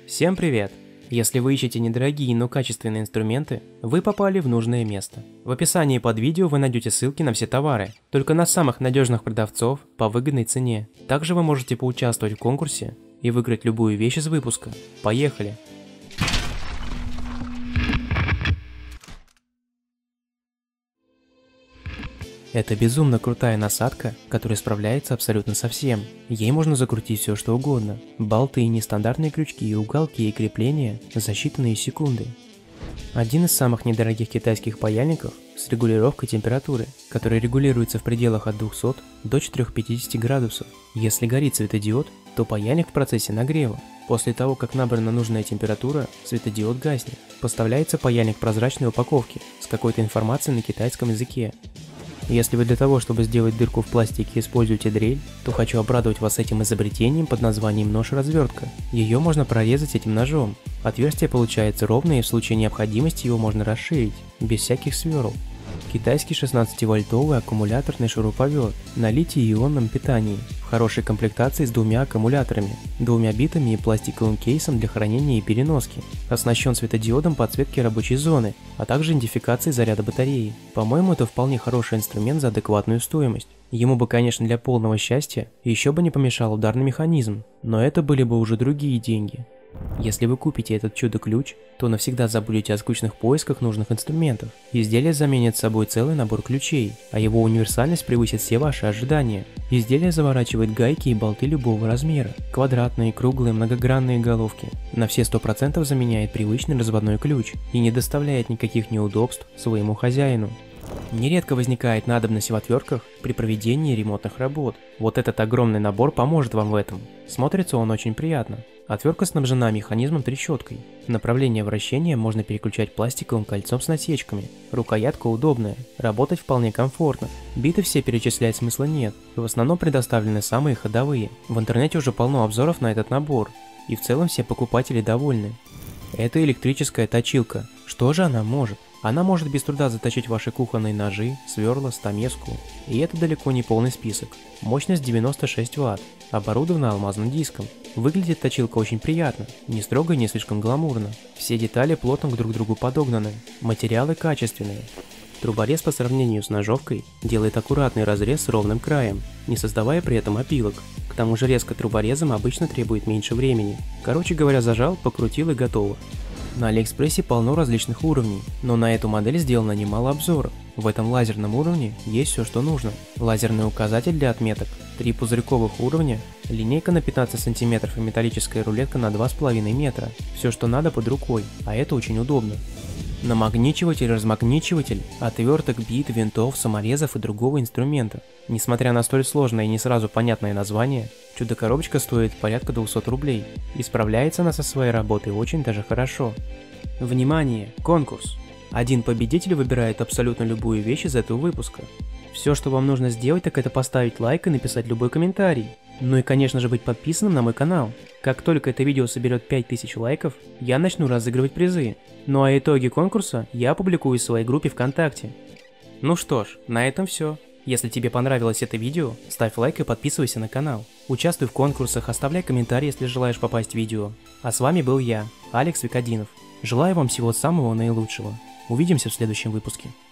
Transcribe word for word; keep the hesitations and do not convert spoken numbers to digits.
Всем привет! Если вы ищете недорогие, но качественные инструменты, вы попали в нужное место. В описании под видео вы найдете ссылки на все товары, только на самых надежных продавцов по выгодной цене. Также вы можете поучаствовать в конкурсе и выиграть любую вещь из выпуска. Поехали! Это безумно крутая насадка, которая справляется абсолютно со всем. Ей можно закрутить все что угодно. Болты, нестандартные крючки, уголки и крепления за считанные секунды. Один из самых недорогих китайских паяльников с регулировкой температуры, который регулируется в пределах от двухсот до четырёхсот пятидесяти градусов. Если горит светодиод, то паяльник в процессе нагрева. После того, как набрана нужная температура, светодиод гаснет. Поставляется паяльник в прозрачной упаковке с какой-то информацией на китайском языке. Если вы для того, чтобы сделать дырку в пластике, используете дрель, то хочу обрадовать вас этим изобретением под названием нож-развертка. Ее можно прорезать этим ножом. Отверстие получается ровное, и в случае необходимости его можно расширить, без всяких сверл. Китайский шестнадцативольтовый аккумуляторный шуруповерт на литий-ионном питании, в хорошей комплектации с двумя аккумуляторами, двумя битами и пластиковым кейсом для хранения и переноски. Оснащен светодиодом подсветки рабочей зоны, а также идентификацией заряда батареи. По-моему, это вполне хороший инструмент за адекватную стоимость. Ему бы, конечно, для полного счастья еще бы не помешал ударный механизм, но это были бы уже другие деньги. Если вы купите этот чудо-ключ, то навсегда забудете о скучных поисках нужных инструментов. Изделие заменит собой целый набор ключей, а его универсальность превысит все ваши ожидания. Изделие заворачивает гайки и болты любого размера, квадратные, круглые, многогранные головки. На все сто процентов заменяет привычный разводной ключ и не доставляет никаких неудобств своему хозяину. Нередко возникает надобность в отвертках при проведении ремонтных работ. Вот этот огромный набор поможет вам в этом. Смотрится он очень приятно. Отвертка снабжена механизмом-трещоткой. Направление вращения можно переключать пластиковым кольцом с насечками. Рукоятка удобная, работать вполне комфортно. Биты все перечислять смысла нет, в основном предоставлены самые ходовые. В интернете уже полно обзоров на этот набор, и в целом все покупатели довольны. Это электрическая точилка. Что же она может? Она может без труда заточить ваши кухонные ножи, сверла, стамеску. И это далеко не полный список. Мощность девяносто шесть ватт. Оборудована алмазным диском. Выглядит точилка очень приятно, не строго и не слишком гламурно. Все детали плотно друг к другу подогнаны. Материалы качественные. Труборез по сравнению с ножовкой делает аккуратный разрез с ровным краем, не создавая при этом опилок. К тому же резко труборезом обычно требует меньше времени. Короче говоря, зажал, покрутил и готово. На Алиэкспрессе полно различных уровней, но на эту модель сделано немало обзоров. В этом лазерном уровне есть все, что нужно. Лазерный указатель для отметок, три пузырьковых уровня, линейка на пятнадцать сантиметров и металлическая рулетка на два с половиной метра. Все, что надо под рукой, а это очень удобно. Намагничиватель, размагничиватель, отверток, бит, винтов, саморезов и другого инструмента. Несмотря на столь сложное и не сразу понятное название, чудо-коробочка стоит порядка двухсот рублей, и справляется она со своей работой очень даже хорошо. Внимание! Конкурс! Один победитель выбирает абсолютно любую вещь из этого выпуска. Все, что вам нужно сделать, так это поставить лайк и написать любой комментарий. Ну и, конечно же, быть подписанным на мой канал. Как только это видео соберет пять тысяч лайков, я начну разыгрывать призы. Ну а итоги конкурса я опубликую в своей группе ВКонтакте. Ну что ж, на этом все. Если тебе понравилось это видео, ставь лайк и подписывайся на канал. Участвуй в конкурсах, оставляй комментарии, если желаешь попасть в видео. А с вами был я, Алекс Викодинов. Желаю вам всего самого наилучшего. Увидимся в следующем выпуске.